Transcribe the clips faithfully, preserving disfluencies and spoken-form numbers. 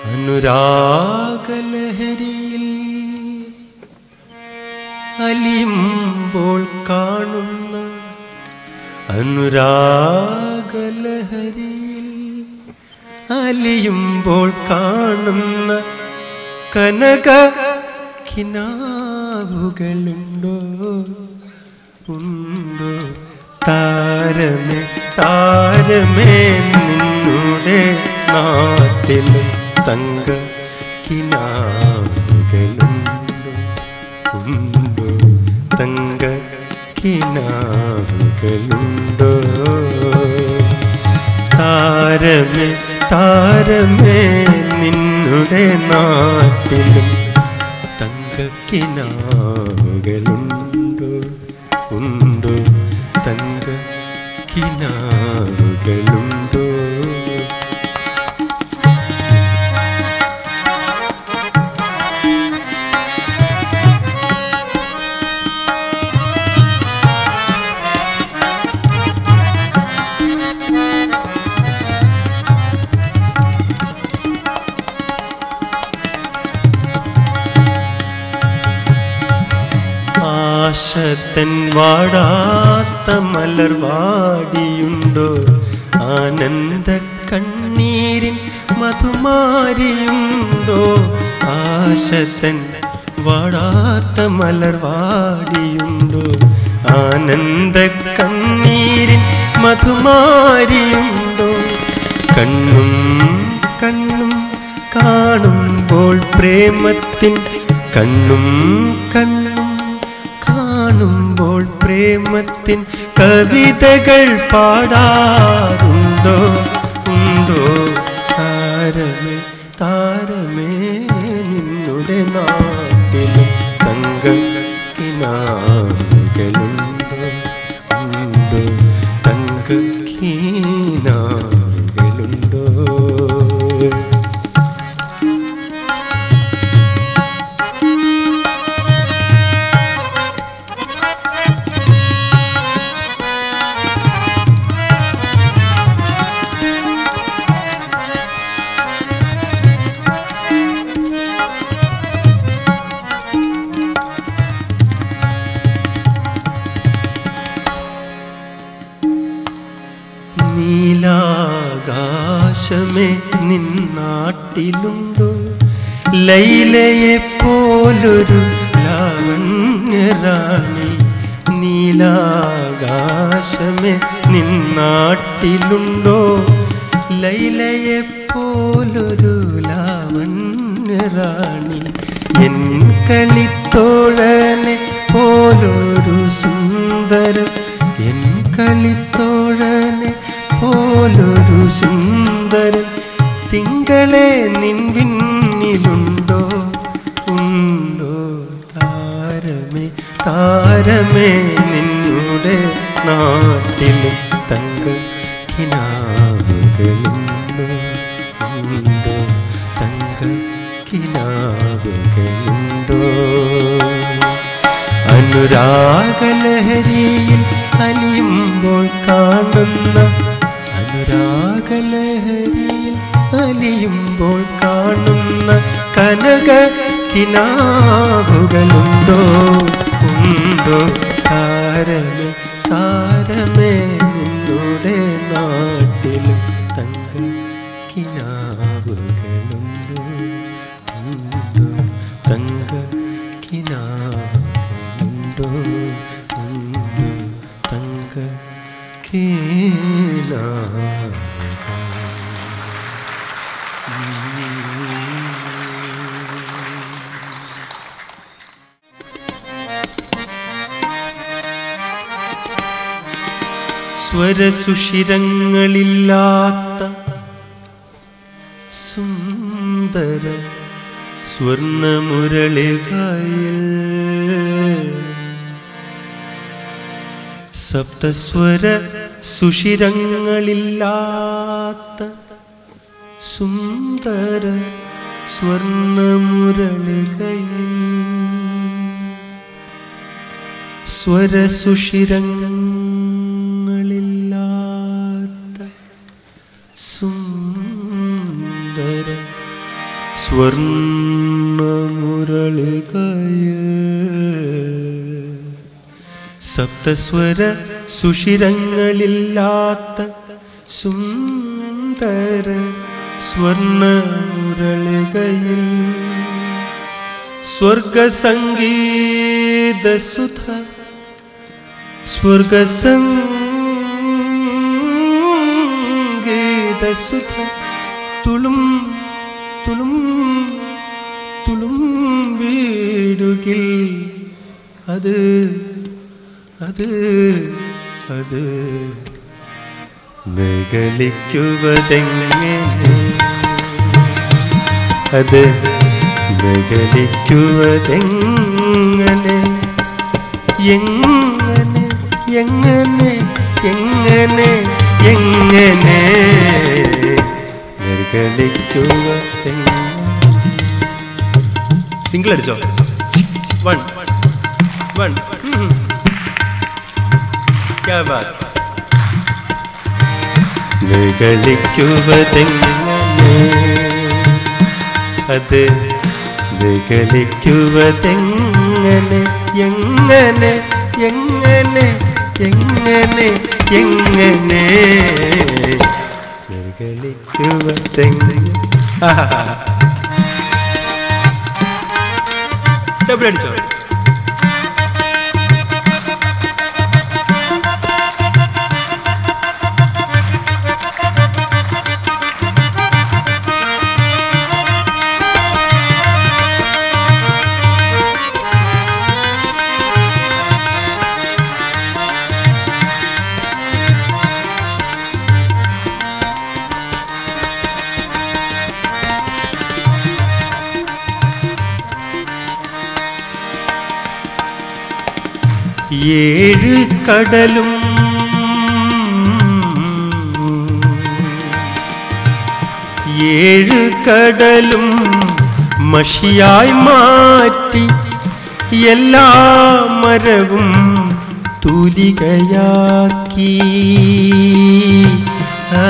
അനുരാഗലഹരിയിൽ അലിയുമ്പോൾ കാണുന്ന അനുരാഗലഹരിയിൽ അലിയുമ്പോൾ കാണുന്ന കനക കിനാവുകളുണ്ടോ ഉണ്ടോ താരമേ താരമേ നിന്നുടെ നാട്ടിലും തങ്ക കിനാവുകളുണ്ടോ ഉണ്ടോ തങ്ക കിനാവുകളുണ്ടോ താരമേ താരമേ നിന്നുടെ നാട്ടിലും തങ്ക കിനാവുകളുണ്ടോ ഉണ്ടോ തങ്ക കിനാവുകളുണ്ടോ ആശത്തൻ വാടാത്ത മലർവാടിയുണ്ടോ ആനന്ദ കണ്ണീരിൻ മധുമാരിയുണ്ടോ ആശത്തൻ വാടാത്ത മലർവാടിയുണ്ടോ ആനന്ദ കണ്ണീരിൻ മധുമാരിയുണ്ടോ കണ്ണും കണ്ണും കാണുമ്പോൾ പ്രേമത്തിൻ കണ്ണും കണ്ണും കാണുമ്പോൾ പ്രേമത്തിൻ കവിതകൾ പാടാറുണ്ടോ ഉണ്ടോ താരമേ താരമേ നിന്നുടെ നാട്ടിലും തങ്ക കിനാവുകളുണ്ടോ ഉണ്ടോ തങ്ക കിനാവുകളുണ്ടോ നീലാകാശമേ നിന്നാട്ടിലുണ്ടോ ലൈലയെ പോലൊരു ലാവണ്യറാണി നീലാകാശമേ നിന്നാട്ടിലുണ്ടോ ലൈലയെ പോലൊരു ലാവണ്യറാണി എൻ കളിത്തോഴനെ പോലൊരു സുന്ദരം എൻ കളിത്തോഴനെ പോലൊരു സുന്ദരൻ തിങ്കളെ നിൻവിന്നിലുണ്ടോ ഉണ്ടോ താരമേ താരമേ നിന്നുടെ നാട്ടിലും തങ്ക കിനാവുകളുണ്ടോ ഉണ്ടോ തങ്ക കിനാവുകളുണ്ടോ അനുരാഗലഹരിയിൽ അലിയുമ്പോൾ കാണുന്ന അനുരാഗലഹരിയിൽ അലിയുമ്പോൾ കാണുന്ന കനക കിനാവുകളുണ്ടോ ഉണ്ടോ താരമേ താരമേ നിന്നുടെ നാട്ടിലും തങ്ക കിനാവുകളുണ്ടോ ഉണ്ടോ തങ്ക കിനാവുകളുണ്ടോ ഉണ്ടോ തങ്ക സ്വരസുഷിരങ്ങളില്ലാത്ത സുന്ദര സ്വർണമുരളികയിൽ സപ്തസ്വര സുഷിരങ്ങളില്ലാത്ത സുന്ദര സ്വർണമുരളികയിൽ സ്വരസുഷിരങ്ങളില്ലാത്ത സുന്ദര സ്വർണ്ണമുരളികയിൽ സപ്തസ്വര സുഷിരങ്ങളില്ലാത്ത സുന്ദര സ്വർണ്ണമുരളികയിൽ സ്വർഗസംഗീതസുധ സ്വർഗസംഗീതസുധ തുളും തുളും തുളും വീടുകിൽ അത് അത് അത് നിഗളിക്കുവതെങ്ങനെ അത് നിഗളിക്കുവതെങ്ങനെ എങ്ങനെ എങ്ങനെ എങ്ങനെ എങ്ങനെ നിഗളിക്കുവതെങ്ങനെ. സിംഗിൾ അടിച്ചോ? വൺ വൺ നിഗളിക്കുവതെങ്ങനെ അത് നിഗളിക്കുവതെങ്ങനെ എങ്ങനെ എങ്ങനെ എങ്ങനെ എങ്ങനെ നിഗളിക്കുവതെങ്ങനെ. ഡബിൾ അടിച്ചോ? ഏഴ് കടലും ഏഴ് കടലും മഷിയായി മാറ്റി എല്ലാ മരവും തൂലികയാക്കി. ആ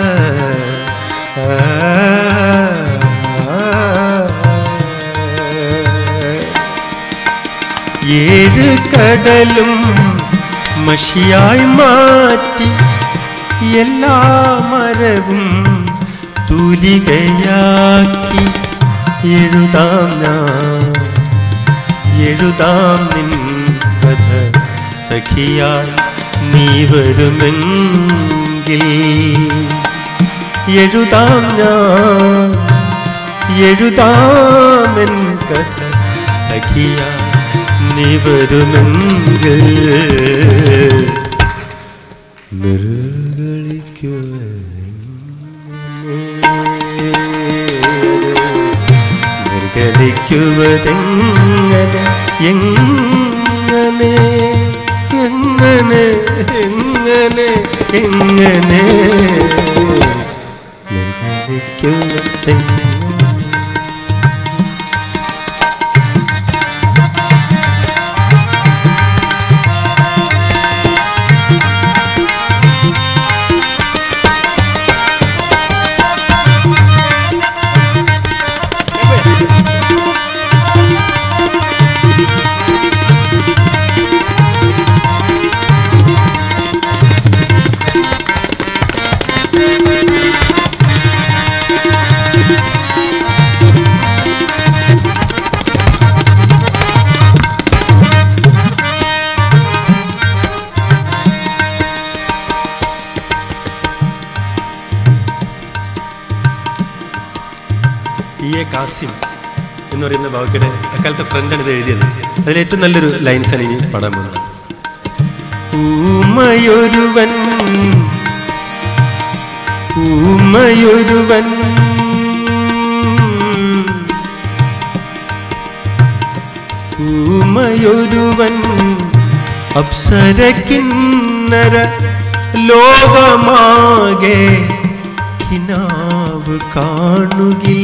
ഏഴ് കടലും മഷിയായി മാറ്റി എല്ലാ മരവും തൂലികയാക്കി. എഴുതാം ഞാൻ എഴുതാം നിൻ കഥ സഖിയായി നീ വരുമെങ്കിൽ. എഴുതാം ഞാൻ എഴുതാമെൻ കഥ സഖിയായി നീ വരുമെങ്കിൽ. നിർഗളിക്കുവതെങ്ങനെ എങ്ങനെ എങ്ങനെ എങ്ങനെ എങ്ങനെ നിർഗളിക്കുവതെങ്ങനെ. ഇ എ കാസിം എന്ന് പറയുന്ന ബാബുക്കയുടെ അക്കാലത്തെ ഫ്രണ്ടാണ് ഇത് എഴുതിയത്. അതിലേറ്റവും നല്ലൊരു ലൈൻസാണ് ഇനി പാടാൻ പോകുന്നത്. ഊമയൊരുവൻ ഊമയൊരുവൻ ഊമയൊരുവൻ അപ്സര കിന്നര ലോകമാകെ കിനാവ് കാണുകിൽ.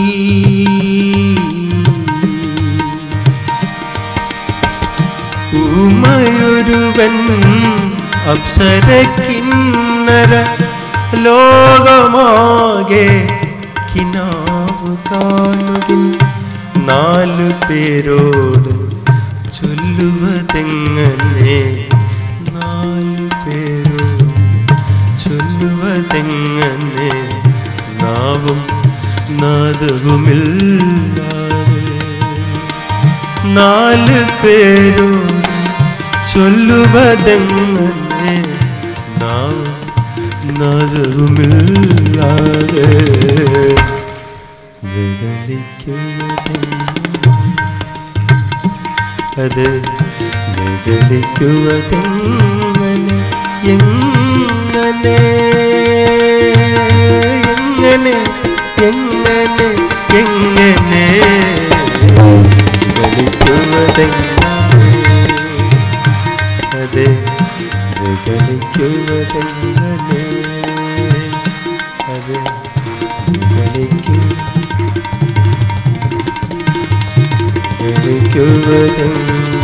ഊമയൊരുവൻ അപ്സര കിന്നര ലോകമാകെ കിനാവ് കാണുകിൻ നാലു പേരോട് ചൊല്ലുവതെങ്ങനെ നാലു പേരോട് ചൊല്ലുവതെങ്ങനെ നാവും നാദവുമില്ലാതെ നാല് പേരോട് ചൊല്ലുവതെങ്ങനെ നാവും നാദവുമില്ലാതെ അത് നിഗളിക്കുവതെങ്ങനെ എങ്ങനെ എങ്ങനെ എങ്ങനെ എങ്ങനെ നിഗളിക്കുവതെങ്ങനെ അത് നിഗളിക്കുവതെങ്ങനെ അത് നിഗളിക്കു നിഗളിക്കുവതെങ്ങനെ